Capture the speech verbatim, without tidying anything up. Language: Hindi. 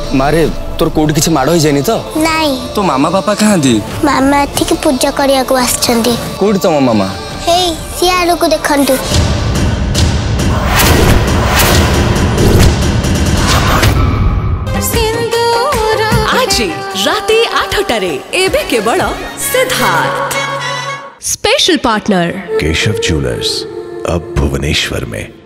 मारे तोर कोड किछि माड़ होई जानी तो नहीं तो मामा पापा कहाँ दी मामा ठीक पूजा करिया को आछंदी कोड तो मामा हे सियारो को देखंतु आज राति आठटारे एबे केवल Siddharth special partner Keshav jewellers अब भुवनेश्वर में।